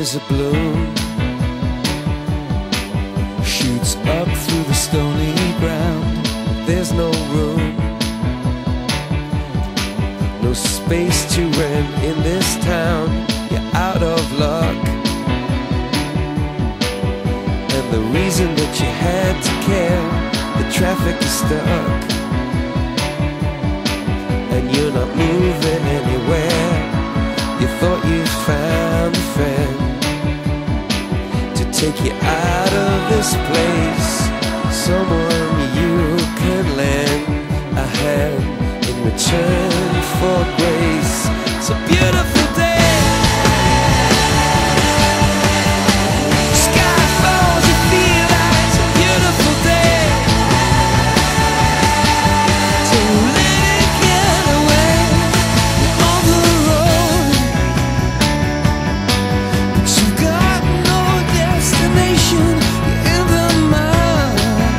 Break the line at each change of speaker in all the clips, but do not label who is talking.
as a bloom shoots up through the stony ground. There's no room, no space to rent in this town. You're out of luck, and the reason that you had to care, the traffic is stuck, and you're not moving anywhere. You thought you found a friend to take you out of this place, someone you can lend a hand in return for grace. It's a beautiful day. Sky falls, you feel like it's a beautiful day. So let it get away. You're on the road, but you've got no destination. You're in the mud,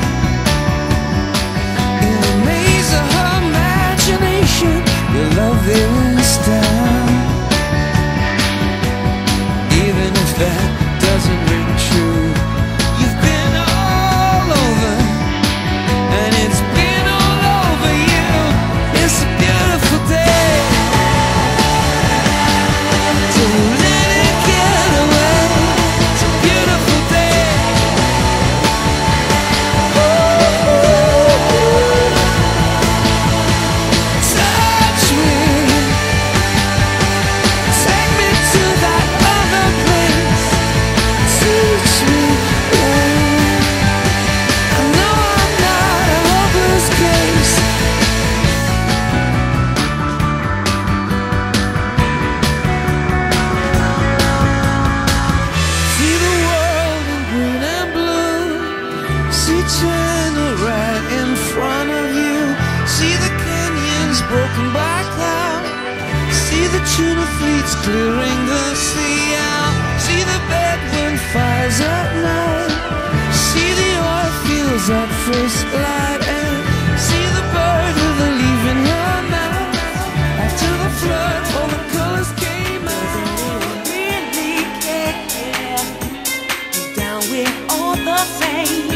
in a maze of her imagination. Your love is down, even if that doesn't ring true. You've been all over, and it's been all over you. It's a beautiful day, so let it get away. It's a beautiful day. Touch me, take me to that other place. Teach me, I know I'm not a hopeless case. See the world in green and blue. See China right in front of you. See the canyons broken by cloud. See the tuna fleets clearing the sea out. See the bedroom fires at night. See the oil fields at first light. And see the bird with a leaf in her mouth. After the flood, all the colors came out.
Really care, down with all the same.